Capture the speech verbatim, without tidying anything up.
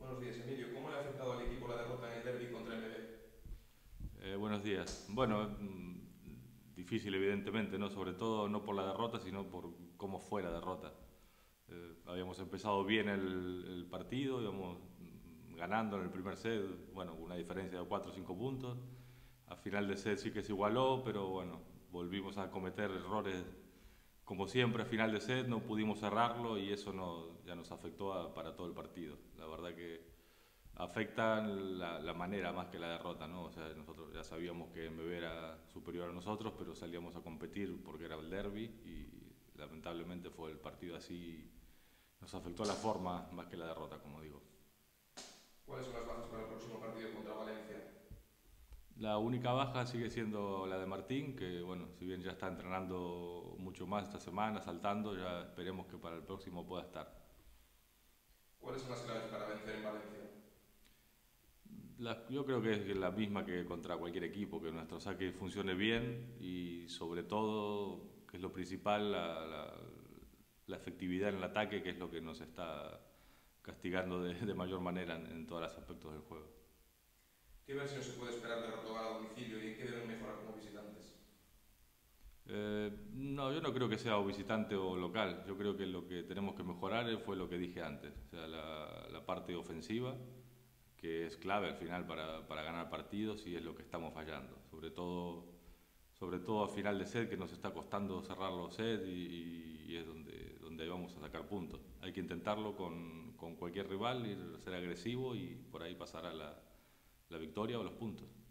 Buenos días, Emilio. ¿Cómo le ha afectado al equipo la derrota en el derbi contra M B? Eh, buenos días. Bueno, mm, difícil evidentemente, ¿no? Sobre todo no por la derrota, sino por cómo fue la derrota. Eh, habíamos empezado bien el, el partido, íbamos mm, ganando en el primer set, bueno, con una diferencia de cuatro o cinco puntos. A final de set sí que se igualó, pero bueno, volvimos a cometer errores como siempre a final de set, no pudimos cerrarlo y eso no, ya nos afectó a- para todo el partido. La verdad que afecta la, la manera más que la derrota, ¿no? O sea, nosotros ya sabíamos que M B era superior a nosotros, pero salíamos a competir porque era el derby y lamentablemente fue el partido así, nos afectó la forma más que la derrota, como digo. ¿Cuáles son las bajas para el próximo partido contra Valencia? La única baja sigue siendo la de Martín, que bueno, si bien ya está entrenando mucho más esta semana, saltando, ya esperemos que para el próximo pueda estar. ¿Cuáles son las claves para vencer en Valencia? La- yo creo que es la misma que contra cualquier equipo, que nuestro saque funcione bien y sobre todo, que es lo principal, la, la- la efectividad en el ataque, que es lo que nos está castigando de, de mayor manera en, en todos los aspectos del juego. ¿Qué versión se puede esperar de Rotogal a domicilio y en qué deben mejorar como visitantes? Eh, no, yo no creo que sea o visitante o local. Yo creo que lo que tenemos que mejorar fue lo que dije antes, o sea, la, la parte ofensiva, que es clave al final para, para ganar partidos y es lo que estamos fallando. Sobre todo, sobre todo a final de set, que nos está costando cerrar los sets y, y es donde, donde vamos a sacar puntos. Hay que intentarlo con, con cualquier rival, ir, ser agresivo y por ahí pasará la, la victoria o los puntos.